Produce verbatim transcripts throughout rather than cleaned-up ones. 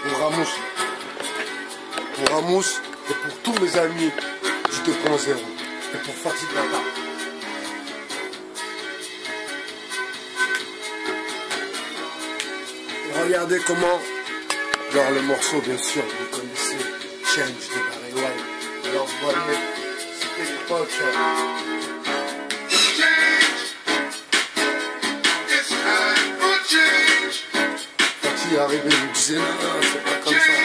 pour Ramos, pour Ramos et pour tous mes amis du deux point zéro et pour Fatih Baba. Et regardez comment, genre le morceau bien sûr, vous connaissez, Change de Barry White. Alors vous voyez, c'était l'époque. Fatih est arrivé, il me disait non, non, c'est pas comme ça.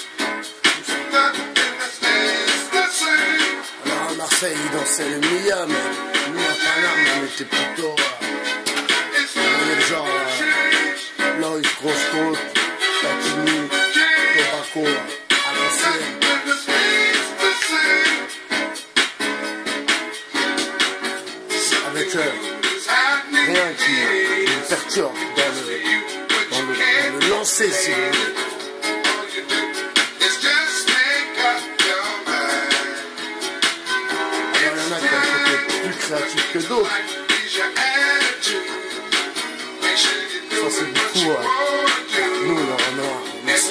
Alors à Marseille, il dansait le Mia, mais nous à Paname, on était plutôt. Euh, on est genre. Euh, Loïs, grosse côte, Latini, Tobacco, à l'ancienne. Avec euh, rien qui me perturbe dans le, dans le, dans le lancer, si vous voulez. Alors il y en a qui ont été plus créatifs que d'autres. Ça c'est beaucoup, euh, nous on a on est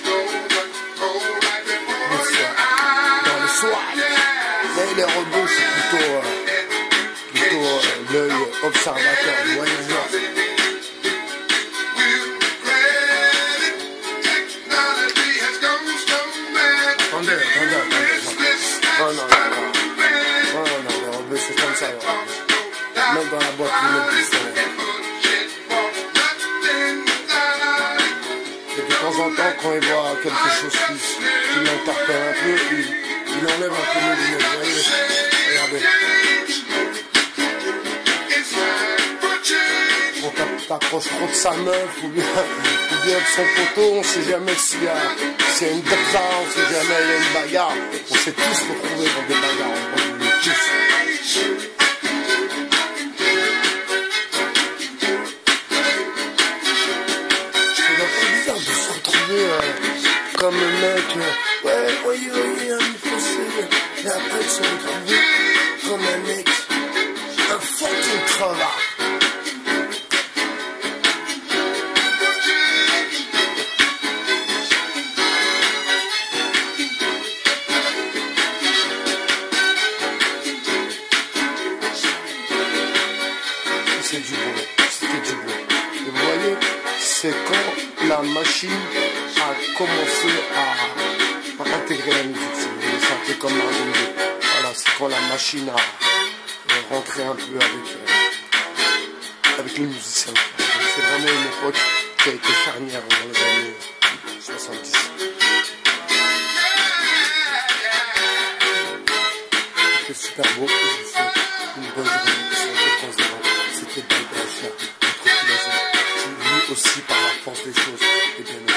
dans le swag. Mais les robots c'est plutôt, euh, plutôt euh, l'œil observateur, vous voyez genre. Attendez, attendez, attendez. Non, non, non, non. Non, non, non, les robots c'est comme ça. Ouais. Même dans la boîte ils me disent. De temps en temps, quand il voit quelque chose qui, qui l'interpelle un peu, il, il enlève un peu mes lunettes. Vous voyez, regardez. On t'approche trop de sa meuf ou bien, ou bien de son poteau, on sait jamais s'il y a, s'il y a une depsa, on sait jamais il y a une bagarre. On s'est tous retrouvés dans des bagarres, on est tous. Euh, comme un mec, euh, ouais, voyez, voyez, un français, et après ils se retrouvent comme un mec, un fucking crevard. C'est du bon, c'était du bon. Et vous voyez, c'est quand la machine a commencé à, à intégrer la musique, si vous voulez, c'est un peu comme Marvin Gaye. Voilà, c'est quand la machine a euh, rentré un peu avec, euh, avec les musiciens. C'est vraiment une époque qui a été charnière dans les années soixante-dix. C'était super beau, je vous souhaite une bonne journée sur le deux point zéro. C'était Bye Bye, votre philosophe, qui lui aussi par la force des choses, et bien